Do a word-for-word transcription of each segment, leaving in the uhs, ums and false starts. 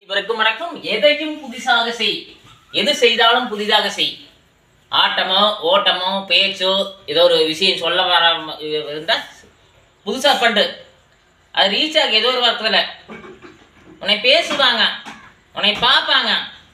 இவருக்கும் வணக்கம். எதையும் புதிதாக செய், எது செய்தாலும் புதிதாக செய். ஆட்டமோ ஓட்டமோ பேச்சோ ஏதோ ஒரு விஷயம் சொல்ல வர இருந்தால் புதுசாக பண்ணு. அது ரீச் ஆக ஏதோ ஒரு வார்த்தையில் உன்னை பேசுவாங்க, உன்னை பார்ப்பாங்க.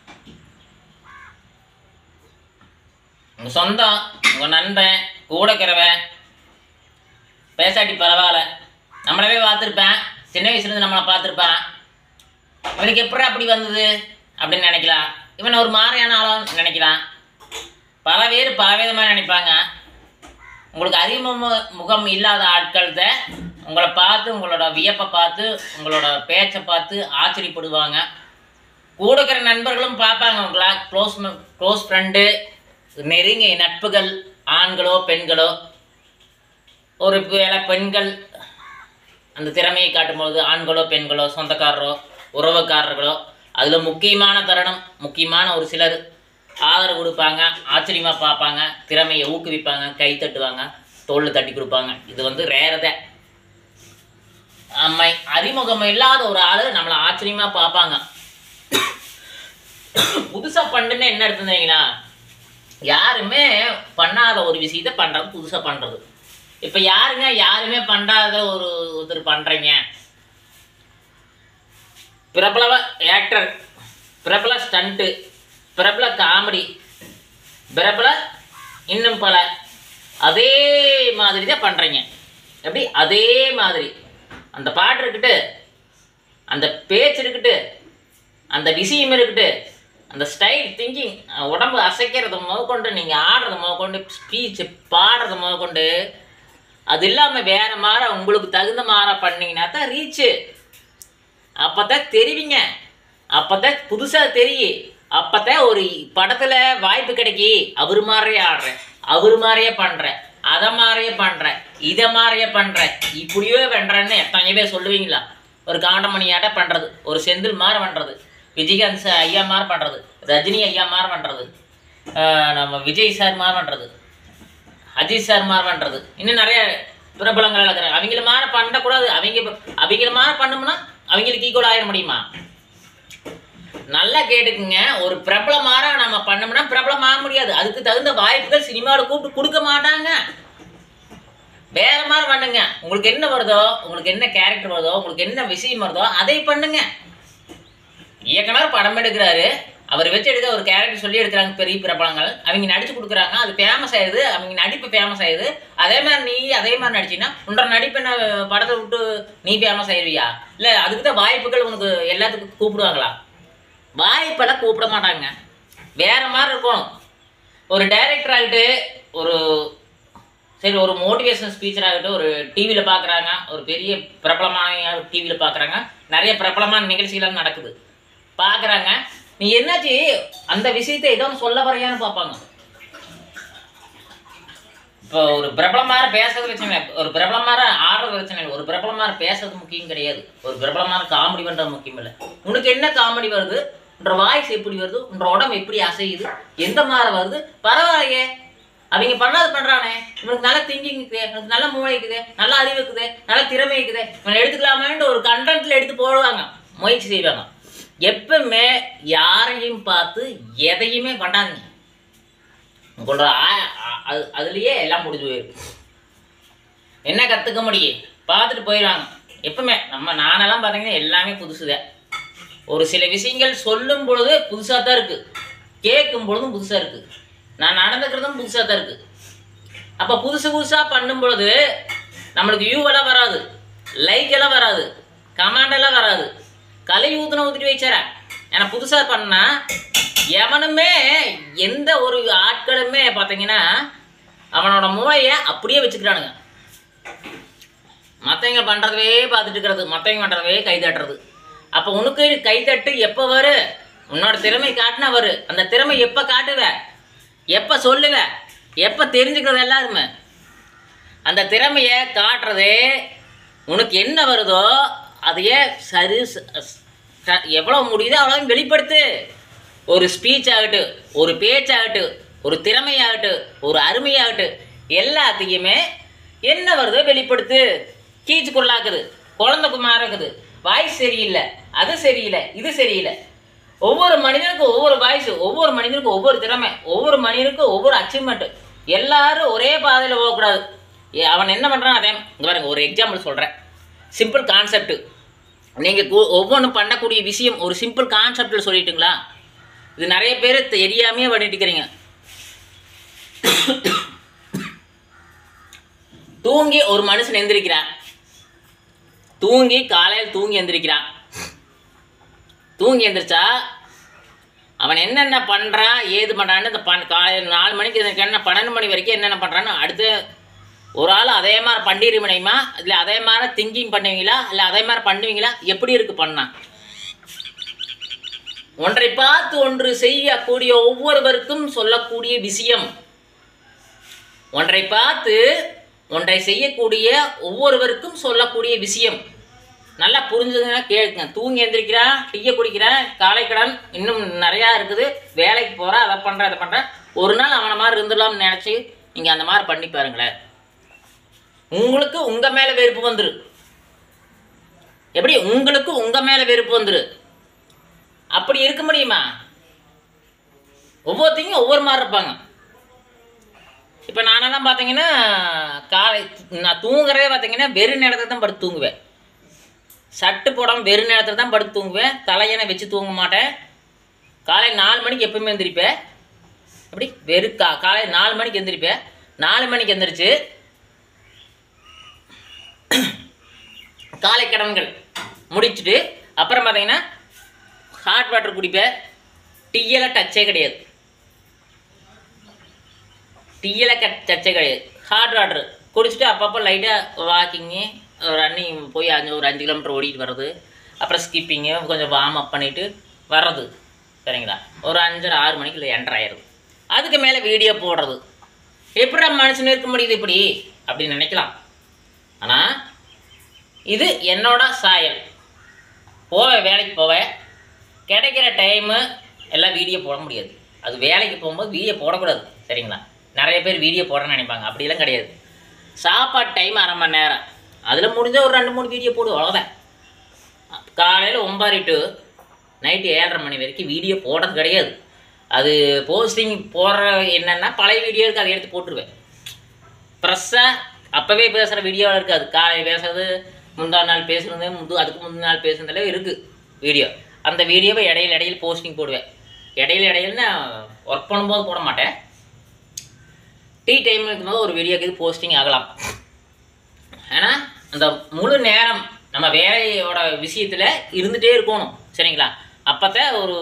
உங்கள் சொந்தம், உங்கள் நண்பன், கூடக்கிறவன் பேசாட்டி பரவாயில்ல, நம்மளவே பார்த்துருப்பேன், சின்ன வயசுலேருந்து நம்மளை பார்த்துருப்பேன். இவனுக்கு எப்படி அப்படி வந்தது அப்படின்னு நினைக்கலாம். இவன் ஒரு மாதிரியான ஆளும் நினைக்கலாம். பல பேர் பல விதமாக நினைப்பாங்க. உங்களுக்கு அறிமுக முகம் இல்லாத ஆட்கள்கிட்ட உங்களை பார்த்து, உங்களோட வியப்பை பார்த்து, உங்களோட பேச்சை பார்த்து ஆச்சரியப்படுவாங்க. கூட இருக்கிற நண்பர்களும் பார்ப்பாங்க உங்களா. க்ளோஸ் க்ளோஸ் ஃப்ரெண்டு, நெருங்கிய நட்புகள், ஆண்களோ பெண்களோ. ஒரு வேளை பெண்கள் அந்த திறமையை காட்டும்பொழுது ஆண்களோ பெண்களோ சொந்தக்காரரோ உறவுக்காரர்களோ அதில் முக்கியமான தருணம், முக்கியமான ஒரு சிலர் ஆதரவு கொடுப்பாங்க, ஆச்சரியமாக பார்ப்பாங்க, திறமையை ஊக்குவிப்பாங்க, கை தட்டுவாங்க, தோளில் தட்டி கொடுப்பாங்க. இது வந்து ரேரத. நம்ம அறிமுகம் இல்லாத ஒரு ஆள் நம்மளை ஆச்சரியமாக பார்ப்பாங்க. புதுசாக பண்ணுன்னு என்ன எடுத்துருந்தீங்களா? யாருமே பண்ணாத ஒரு விஷயத்தை பண்ணுறது புதுசாக பண்ணுறது. இப்போ யாருங்க யாருமே பண்ணாத ஒரு ஒருத்தர் பண்ணுறீங்க? பிரபல ஆக்டர், பிரபல ஸ்டண்ட்டு, பிரபல காமெடி, பிரபல இன்னும் பல அதே மாதிரி தான் பண்ணுறீங்க. எப்படி? அதே மாதிரி அந்த பாட்டு இருக்குட்டு, அந்த பேச்சு இருக்குட்டு, அந்த விஷயம் இருக்குட்டு, அந்த ஸ்டைல் திங்கிங், உடம்பு அசைக்கிறத முதற்கொண்டு, நீங்கள் ஆடுறத முதற்கொண்டு, ஸ்பீச்சு பாடுறத முதற்கொண்டு, அது இல்லாமல் வேறு மாதிரி உங்களுக்கு தகுந்த மாதிரி பண்ணிங்கன்னா தான் ரீச்சு. அப்போ தான் தெரிவிங்க, அப்போ தான் புதுசாக தெரியும். அப்போ தான் ஒரு படத்தில் வாய்ப்பு கிடைக்கி, அவர் மாதிரியே ஆடுறேன், அவர் மாதிரியே பண்ணுறேன், அதை மாதிரியே பண்ணுறேன், இதை மாதிரியே பண்ணுறேன், இப்படியே பண்ணுறேன்னு எத்தனை பேர் சொல்லுவீங்களா? ஒரு காண்டமணியாட்ட பண்ணுறது, ஒரு செந்தில் மாதிரி பண்ணுறது, விஜயகாந்த் ஐயா மாதிரி பண்ணுறது, ரஜினி ஐயா மாதிரி பண்ணுறது, நம்ம விஜய் சார் மாதிரி பண்ணுறது, அஜித் சார் மாதிரி பண்ணுறது, இன்னும் நிறைய பிரபலங்கள் இருக்கிறாங்க. அவங்கள மாதிரி பண்ணக்கூடாது. அவங்க அவங்கள மாதிரி பண்ணோம்னா அவங்களுக்கு ஈக்குவல் ஆகிட முடியுமா? நல்லா கேட்டுக்குங்க. ஒரு பிரபலமாக நம்ம பண்ணோம்னா பிரபலம் ஆக முடியாது. அதுக்கு தகுந்த வாய்ப்புகள் சினிமாவில் கூப்பிட்டு கொடுக்க மாட்டாங்க. வேற மாதிரி பண்ணுங்க. உங்களுக்கு என்ன வருதோ, உங்களுக்கு என்ன கேரக்டர் வருதோ, உங்களுக்கு என்ன விஷயம் வருதோ அதை பண்ணுங்க. இயக்குனர் படம் எடுக்கிறாரு, அவர் வச்சு எடுக்க ஒரு கேரக்டர் சொல்லி எடுக்கிறாங்க பெரிய பிரபலங்கள், அவங்க நடிச்சு கொடுக்குறாங்க, அது ஃபேமஸ் ஆயிடுது, அவங்க நடிப்பு ஃபேமஸ் ஆயிடுது. அதே மாதிரி நீ அதே மாதிரி நடிச்சின்னா உன்ற நடிப்பு என்ன படத்தை விட்டு நீ ஃபேமஸ் ஆயிடுவியா? இல்லை அதுக்கு தான் வாய்ப்புகள் உனக்கு எல்லாத்துக்கும் கூப்பிடுவாங்களா? வாய்ப்பெல்லாம் கூப்பிட மாட்டாங்க. வேற மாதிரி இருக்கும். ஒரு டைரக்டர் ஆகிட்டு, ஒரு சரி ஒரு மோட்டிவேஷன் ஸ்பீச்சர் ஆகிட்டு ஒரு டிவியில் பார்க்குறாங்க, ஒரு பெரிய பிரபலமான டிவியில் பார்க்குறாங்க, நிறைய பிரபலமான நிகழ்ச்சிகள் நடக்குது, பார்க்குறாங்க. நீ என்னாச்சு அந்த விஷயத்தை ஏதோ ஒன்று சொல்ல வரையான்னு பார்ப்பாங்க. இப்போ ஒரு பிரபலமாக பேசுறது பிரச்சனை இல்லை, ஒரு பிரபலமாக ஆடுறது பிரச்சனை இல்லை, ஒரு பிரபலமாக பேசுறது முக்கியம் கிடையாது, ஒரு பிரபலமாக காமெடி பண்ணுறது முக்கியம் இல்லை. உனக்கு என்ன காமெடி வருது, உன்ற வாய்ஸ் எப்படி வருது, உன்ற உடம்பு எப்படி அசையுது, எந்த மாதிரி வருது, பரவாயில்லையே. அவங்க பண்ணாது பண்ணுறானே, இவனுக்கு நல்ல திங்கிங் இருக்குது, இவனுக்கு நல்ல மூளை இருக்குது, நல்ல அறிவு இருக்குது, நல்ல திறமை இருக்குது, இவனை எடுத்துக்கலாமேன்ட்டு ஒரு கண்டென்ட்டில் எடுத்து போடுவாங்க, முயற்சி செய்வாங்க. எப்பவுமே யாரையும் பார்த்து எதையுமே பண்ணாதீங்க. உங்களோட அது அதுலேயே எல்லாம் முடிஞ்சு போயிருக்கு. என்ன கற்றுக்க முடியும்? பார்த்துட்டு போயிடுவாங்க. எப்பவுமே நம்ம நானெல்லாம் பார்த்தீங்கன்னா எல்லாமே புதுசுதான். ஒரு சில விஷயங்கள் சொல்லும் பொழுது புதுசாக தான் இருக்குது, கேட்கும் பொழுதும் புதுசாக இருக்குது, நான் நடந்துக்கிறதும் புதுசாக தான் இருக்குது. அப்போ புதுசு புதுசாக பண்ணும் பொழுது நம்மளுக்கு வியூவெல்லாம் வராது, லைக் எல்லாம் வராது, கமெண்டெல்லாம் வராது. கலை ஊற்றுன ஊற்றிட்டு வச்சார. ஏன்னா புதுசாக பண்ணால் எவனுமே எந்த ஒரு ஆட்களுமே பார்த்தீங்கன்னா அவனோட மூளையை அப்படியே வச்சுக்கிறானுங்க. மற்றவங்க பண்ணுறதவே பார்த்துட்டு இருக்கிறது, மற்றவங்க பண்ணுறதவே கை தட்டுறது. அப்போ உனக்கு கை தட்டு எப்போ வரும்? உன்னோட திறமை காட்டினா வரும். அந்த திறமை எப்போ காட்டுவ, எப்போ சொல்லுவ, எப்போ தெரிஞ்சுக்கிறது எல்லாருமே. அந்த திறமையை காட்டுறதே உனக்கு என்ன வருதோ அதையே சரி எவ்வளோ முடியுதோ அவ்வளோ வெளிப்படுத்து. ஒரு ஸ்பீச் ஆகட்டும், ஒரு பேச்சாகட்டும், ஒரு திறமையாகட்டும், ஒரு அருமையாகட்டும், எல்லாத்தையுமே என்ன வருதோ வெளிப்படுத்து. கீச்சுக்குள்ளாக்குது, குழந்தை குமாரக்குது, வாய்ஸ் சரியில்லை, அது சரியில்லை, இது சரியில்லை. ஒவ்வொரு மனிதனுக்கும் ஒவ்வொரு வாய்ஸ், ஒவ்வொரு மனிதனுக்கும் ஒவ்வொரு திறமை, ஒவ்வொரு மனிதனுக்கும் ஒவ்வொரு அச்சீவ்மெண்ட். எல்லாரும் ஒரே பாதையில் போகக்கூடாது. அவன் என்ன பண்ணுறான் அதே இங்கே பாருங்க. ஒரு எக்ஸாம்பிள் சொல்கிறேன். Simple concept. நீங்கள் ஒவ்வொன்றும் பண்ணக்கூடிய விஷயம் ஒரு சிம்பிள் கான்செப்டில் சொல்லிட்டுங்களா? இது நிறைய பேர் தெரியாமையே பண்ணிட்டு இருக்கிறீங்க. தூங்கி ஒரு மனுஷன் எந்திரிக்கிறான். தூங்கி காலையில் தூங்கி எந்திரிக்கிறான். தூங்கி எந்திரிச்சா அவன் என்னென்ன பண்ணுறான், ஏது பண்ணுறான்னு இந்த பன் காலையில் நாலு மணிக்கு என்ன பன்னெண்டு மணி வரைக்கும் என்னென்ன பண்ணுறான்னு அடுத்து ஒரு ஆள் அதே மாதிரி பண்ணிட முடியுமா? இல்லை அதே மாதிரி திங்கிங் பண்ணுவீங்களா? இல்லை அதே மாதிரி பண்ணுவீங்களா? எப்படி இருக்குது பண்ணா? ஒன்றை பார்த்து ஒன்று செய்யக்கூடிய ஒவ்வொருவருக்கும் சொல்லக்கூடிய விஷயம். ஒன்றை பார்த்து ஒன்றை செய்யக்கூடிய ஒவ்வொருவருக்கும் சொல்லக்கூடிய விஷயம். நல்லா புரிஞ்சுதுன்னா கேட்குங்க. தூங்கி எந்திரிக்கிறான், டீயை குடிக்கிறான், காலை கடன் இன்னும் நிறையா இருக்குது, வேலைக்கு போகிறான், அதை பண்ணுறேன் அதை பண்ணுறேன். ஒரு நாள் அவனை மாதிரி இருந்துடலாம்னு நினச்சி நீங்கள் அந்த மாதிரி பண்ணி பாருங்களேன். உங்களுக்கு உங்கள் மேலே வெறுப்பு வந்துரு. எப்படி? உங்களுக்கு உங்கள் மேலே வெறுப்பு வந்துரு. அப்படி இருக்க முடியுமா? ஒவ்வொருத்தையும் ஒவ்வொரு மாதிரி இருப்பாங்க. இப்போ நானெல்லாம் பார்த்தீங்கன்னா காலை நான் தூங்குறதே பார்த்தீங்கன்னா வெறு நேரத்தில் தான் படுத்து தூங்குவேன். சட்டு போடாமல் வெறு நேரத்தில் தான் படுத்து தூங்குவேன். தலையணை வச்சு தூங்க மாட்டேன். காலை நாலு மணிக்கு எப்பவுமே எந்திரிப்பேன். அப்படி வெறு கா காலை நாலு மணிக்கு எந்திரிப்பேன். நாலு மணிக்கு எந்திரிச்சு காலை கடன்கள் முடிச்சுட்டு அப்புறம் பார்த்தீங்கன்னா ஹாட் வாட்டர் குடிப்பேன். டீயெல்லாம் டச்சே கிடையாது. டீயெல்லாம் க டச்சே கிடையாது. ஹாட் வாட்டர் குடிச்சிட்டு அப்பப்போ லைட்டாக வாக்கிங்கு ரன்னிங் போய் அஞ்சு ஒரு அஞ்சு கிலோமீட்டர் ஓடிட்டு வர்றது. அப்புறம் ஸ்கிப்பிங்கு கொஞ்சம் வார்ம் அப் பண்ணிவிட்டு வர்றது. சரிங்களா? ஒரு அஞ்சரை ஆறு மணிக்கு இல்லை என்ட்ரு ஆயிடுது. அதுக்கு மேலே வீடியோ போடுறது. எப்படி மனுஷன் இருக்க முடியுது இப்படி அப்படின்னு நினைக்கலாம். ஆனால் இது என்னோட சாயல். போவேன், வேலைக்கு போவேன், கிடைக்கிற டைமு எல்லாம் வீடியோ போட முடியாது. அது வேலைக்கு போகும்போது வீடியோ போடக்கூடாது. சரிங்களா? நிறைய பேர் வீடியோ போடணும்னு நினைப்பாங்க. அப்படிலாம் கிடையாது. சாப்பாடு டைம் அரை மணி நேரம், அதில் முடிஞ்ச ஒரு ரெண்டு மூணு வீடியோ போடு, அவ்வளோதான். காலையில் ஒம்பது டு நைட்டு ஏழரை மணி வரைக்கும் வீடியோ போடுறது கிடையாது. அது போஸ்டிங் போடுற என்னென்னா பழைய வீடியோ இருக்குது, அதை எடுத்து போட்டுருவேன். ப்ரெஸ்ஸாக அப்போவே பேசுகிற வீடியோவில் இருக்காது. காலையில் பேசுறது, முந்தா நாள் பேசுகிறது, முந்து அதுக்கு முந்தின நாள் பேசுறதுல இருக்குது வீடியோ. அந்த வீடியோவை இடையில இடையில போஸ்டிங் போடுவேன். இடையில இடையில ஒர்க் பண்ணும்போது போட மாட்டேன். டீ டைம் இருக்கும்போது ஒரு வீடியோக்கு இது போஸ்டிங் ஆகலாம். ஆனால் அந்த முழு நேரம் நம்ம வேலையோட விஷயத்தில் இருந்துகிட்டே இருக்கணும். சரிங்களா? அப்போ தான் ஒரு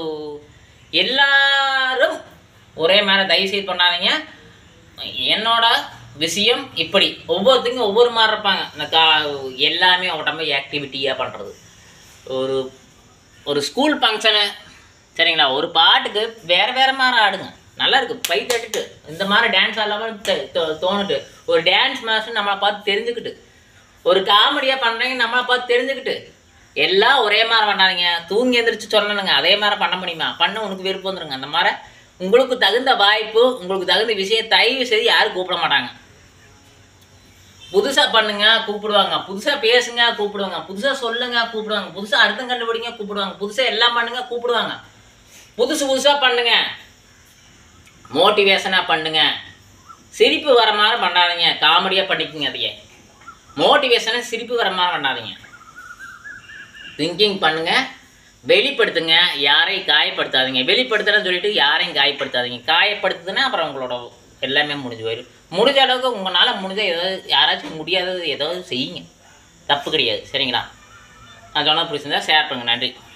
எல்லாரும் ஒரே மாதிரி தயவுசெய்து பண்ணாதீங்க. என்னோட விஷயம் இப்படி ஒவ்வொருத்தருக்கும் ஒவ்வொரு மாதிரி இருப்பாங்க. இந்த கா எல்லாமே உடம்பு ஆக்டிவிட்டியாக பண்ணுறது. ஒரு ஒரு ஸ்கூல் ஃபங்க்ஷனு சரிங்களா, ஒரு பாட்டுக்கு வேறு வேறு மாதிரி ஆடுங்க, நல்லா இருக்குது. பை தட்டுட்டு இந்த மாதிரி டான்ஸ் ஆடாமல் தோணுட்டு ஒரு டான்ஸ் மாஸ்டர் நம்மளை பார்த்து தெரிஞ்சுக்கிட்டு ஒரு காமெடியாக பண்ணுறீங்க நம்மளை பார்த்து தெரிஞ்சுக்கிட்டு எல்லாம் ஒரே மாதிரி பண்ணாதீங்க. தூங்கி எந்திரிச்சு சொல்லணுங்க அதே மாதிரி பண்ண முடியுமா? பண்ண உனக்கு விருப்பம் வந்துருங்க. அந்த மாதிரி உங்களுக்கு தகுந்த வாய்ப்பு, உங்களுக்கு தகுந்த விஷயம் தயவு செய்து யாரும் கூப்பிட மாட்டாங்க. புதுசாக பண்ணுங்க கூப்பிடுவாங்க, புதுசாக பேசுங்க கூப்பிடுவாங்க, புதுசாக சொல்லுங்க கூப்பிடுவாங்க, புதுசாக அர்த்தம் கண்டுபிடிங்க கூப்பிடுவாங்க, புதுசாக எல்லாம் பண்ணுங்க கூப்பிடுவாங்க. புதுசு புதுசாக பண்ணுங்க, மோட்டிவேஷனாக பண்ணுங்க. சிரிப்பு வர மாதிரி பண்ணாதீங்க, காமெடியாக பண்ணிக்கோங்க. அதையே மோட்டிவேஷனாக சிரிப்பு வர மாதிரி பண்ணாதீங்க. திங்கிங் பண்ணுங்க, வெளிப்படுத்துங்க, யாரையும் காயப்படுத்தாதீங்க. வெளிப்படுத்துறேன்னு சொல்லிட்டு யாரையும் காயப்படுத்தாதீங்க. காயப்படுத்துதுன்னா அப்புறம் உங்களோட எல்லாமே முடிஞ்சு போயிடும். முடிஞ்ச அளவுக்கு உங்களால் முடிஞ்ச ஏதாவது யாராச்சும் முடியாதது ஏதாவது செய்யுங்க, தப்பு கிடையாது. சரிங்களா? நான் சொன்னால் பிடிச்சிருந்தா ஷேர் பண்ணுங்கள். நன்றி.